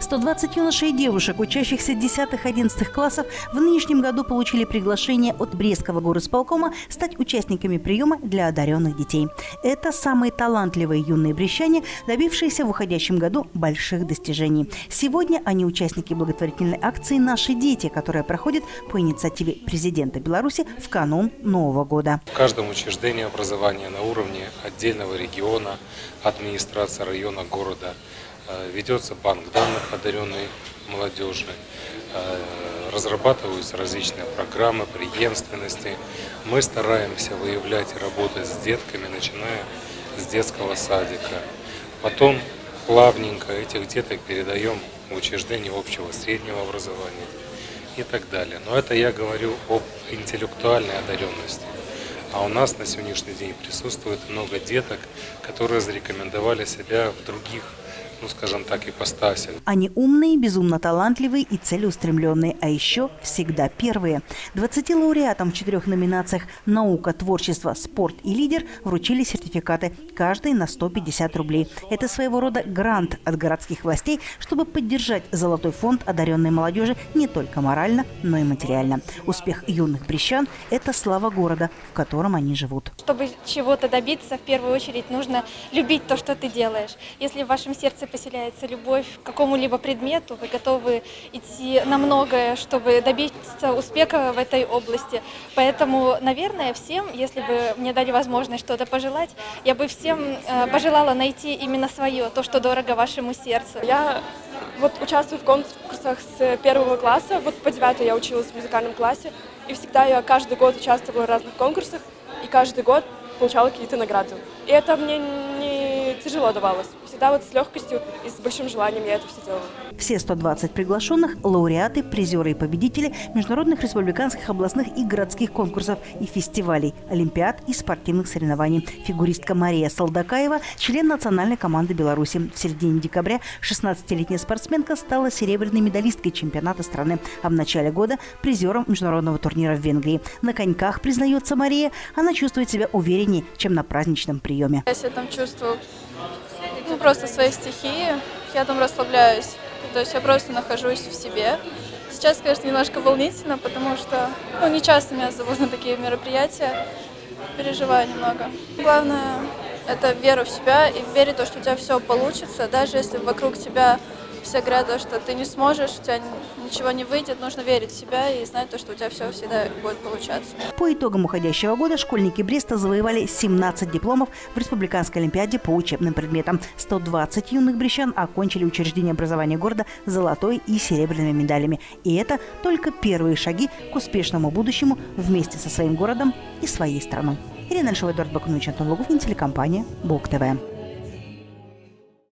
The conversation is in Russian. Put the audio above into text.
120 юношей и девушек, учащихся 10-11 классов, в нынешнем году получили приглашение от Брестского горисполкома стать участниками приема для одаренных детей. Это самые талантливые юные брестчане, добившиеся в уходящем году больших достижений. Сегодня они участники благотворительной акции «Наши дети», которая проходит по инициативе президента Беларуси в канун Нового года. В каждом учреждении образования на уровне отдельного региона, администрации района, города ведется банк данных одаренной молодежи, разрабатываются различные программы преемственности. Мы стараемся выявлять и работать с детками, начиная с детского садика. Потом плавненько этих деток передаем в учреждение общего среднего образования и так далее. Но это я говорю об интеллектуальной одаренности. А у нас на сегодняшний день присутствует много деток, которые зарекомендовали себя в других, скажем так, ипостасях. Они умные, безумно талантливые и целеустремленные, а еще всегда первые. 20 лауреатам в 4 номинациях «Наука, творчество, спорт и лидер» вручили сертификаты, каждый на 150 рублей. Это своего рода грант от городских властей, чтобы поддержать золотой фонд одаренной молодежи не только морально, но и материально. Успех юных брестчан – это слава города, в котором они живут. Чтобы чего-то добиться, в первую очередь нужно любить то, что ты делаешь. Если в вашем сердце поселяется любовь к какому-либо предмету, вы готовы идти на многое, чтобы добиться успеха в этой области. Поэтому, наверное, всем, если бы мне дали возможность что-то пожелать, я бы всем пожелала найти именно свое, то, что дорого вашему сердцу. Я участвую в конкурсах с 1 класса, по 9 я училась в музыкальном классе, и всегда я каждый год участвовала в разных конкурсах, и каждый год получала какие-то награды. И это мне не тяжело давалось. Всегда с легкостью и с большим желанием я это все делала. Все 120 приглашенных – лауреаты, призеры и победители международных, республиканских, областных и городских конкурсов и фестивалей, олимпиад и спортивных соревнований. Фигуристка Мария Солдакаева – член национальной команды Беларуси. В середине декабря 16-летняя спортсменка стала серебряной медалисткой чемпионата страны, а в начале года – призером международного турнира в Венгрии. На коньках, признается Мария, она чувствует себя увереннее, чем на праздничном приеме. Я себя там чувствую просто в своей стихии, я там расслабляюсь, то есть я просто нахожусь в себе. Сейчас, конечно, немножко волнительно, потому что не часто меня зовут на такие мероприятия, переживаю немного. Главное – это вера в себя и верить в то, что у тебя все получится, даже если вокруг тебя все говорят, что ты не сможешь, у тебя ничего не выйдет, нужно верить в себя и знать, что у тебя все всегда будет получаться. По итогам уходящего года школьники Бреста завоевали 17 дипломов в Республиканской олимпиаде по учебным предметам. 120 юных брестчан окончили учреждение образования города золотой и серебряными медалями. И это только первые шаги к успешному будущему вместе со своим городом и своей страной. Ирина Альшова, Эдуард Бакунович, Антон Логов, телекомпания БОК ТВ.